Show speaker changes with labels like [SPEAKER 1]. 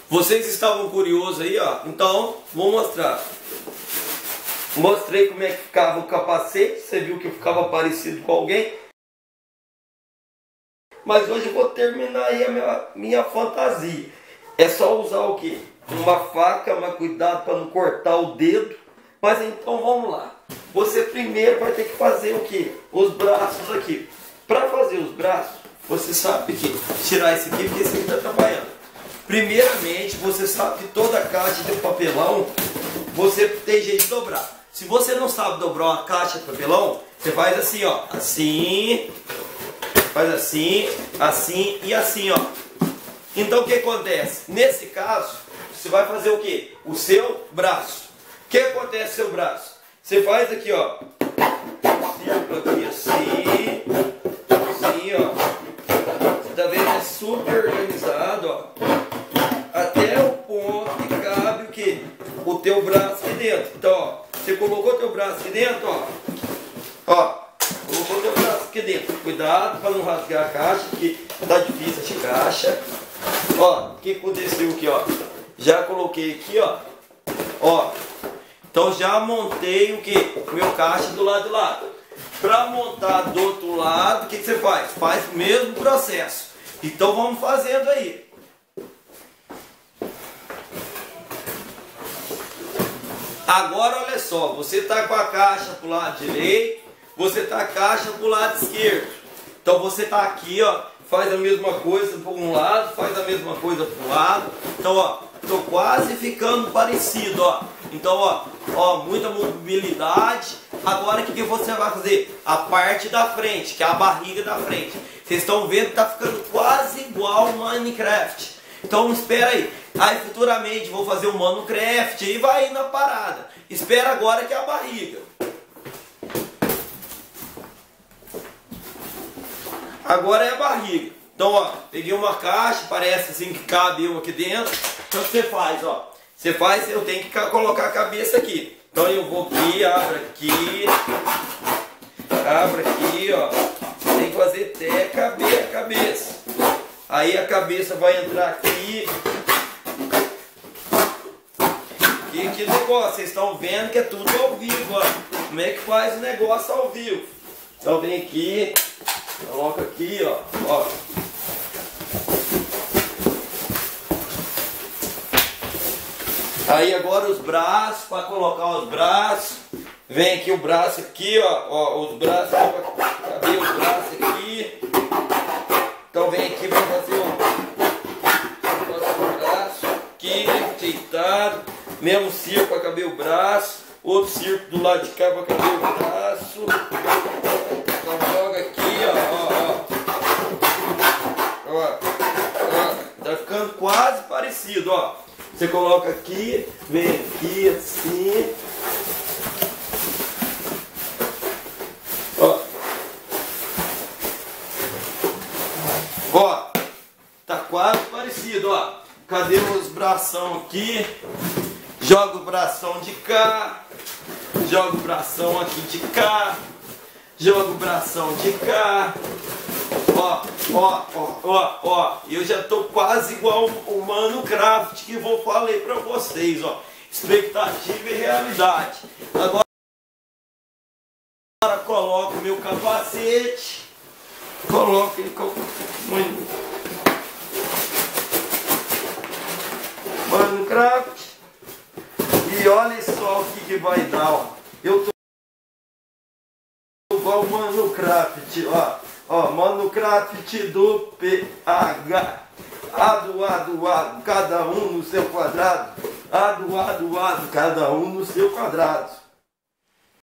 [SPEAKER 1] Vocês estavam curiosos aí, ó? Então, vou mostrar. Mostrei como é que ficava o capacete. Você viu que eu ficava parecido com alguém. Mas hoje eu vou terminar aí a minha fantasia. É só usar o quê? Uma faca, mas cuidado para não cortar o dedo. Mas então vamos lá. Você primeiro vai ter que fazer o quê? Os braços aqui. Para fazer os braços, você sabe que tirar esse aqui, porque esse aqui está trabalhando. Primeiramente, você sabe que toda caixa de papelão, você tem jeito de dobrar. Se você não sabe dobrar uma caixa de papelão, você faz assim, ó. Assim, faz assim, assim e assim, ó. Então o que acontece? Nesse caso, você vai fazer o quê? O seu braço. O que acontece no seu braço? Você faz aqui, ó. Círculo aqui, assim. Assim, ó. Você tá vendo? É super organizado, ó. Até o ponto que cabe o quê? O teu braço aqui dentro. Então, ó. Você colocou o teu braço aqui dentro, ó. Ó. Colocou o teu braço aqui dentro. Cuidado para não rasgar a caixa, porque tá difícil de caixa. Ó, o que aconteceu aqui, ó? Já coloquei aqui, ó. Ó. Então já montei o que? O meu caixa do lado de lá. Para montar do outro lado, o que você faz? Faz o mesmo processo. Então vamos fazendo aí. Agora olha só, você está com a caixa para o lado direito, você está a caixa para o lado esquerdo. Então você está aqui, ó, faz a mesma coisa para um lado, faz a mesma coisa para o lado. Então, ó, estou quase ficando parecido, ó. Então, ó, muita mobilidade. Agora o que você vai fazer? A parte da frente, que é a barriga da frente. Vocês estão vendo que está ficando quase igual ao Minecraft. Então espera aí. Aí futuramente vou fazer o Minecraft e vai ir na parada. Espera agora que é a barriga. Agora é a barriga. Então, ó, peguei uma caixa, parece assim que cabe eu aqui dentro. Então o que você faz, ó? Você faz, eu tenho que colocar a cabeça aqui. Então eu vou aqui, abro aqui, ó. Tem que fazer até caber a cabeça. Aí a cabeça vai entrar aqui. E que negócio, vocês estão vendo que é tudo ao vivo, ó. Como é que faz o negócio ao vivo? Então vem aqui, coloca aqui, ó. Aí agora os braços, para colocar os braços, vem aqui o braço aqui, ó, os braços, cadê os braços aqui? Então vem aqui, vamos fazer o braço aqui, deitado, mesmo círculo para caber o braço, outro círculo do lado de cá para caber o braço. Então joga aqui, ó, tá ficando quase parecido, ó. Você coloca aqui, vem aqui assim. Ó, tá quase parecido, ó. Cadê os bração aqui? Joga o bração de cá. Joga o bração aqui de cá. Joga o bração de cá. Ó, eu já tô quase igual o Minecraft que eu falei pra vocês, ó. Expectativa e realidade. Agora coloco o meu capacete. Coloco ele com Minecraft. E olha só o que vai dar, ó. Eu tô igual o Minecraft, ó. Ó, Minecraft do PH. Ado, cada um no seu quadrado. Ado, cada um no seu quadrado.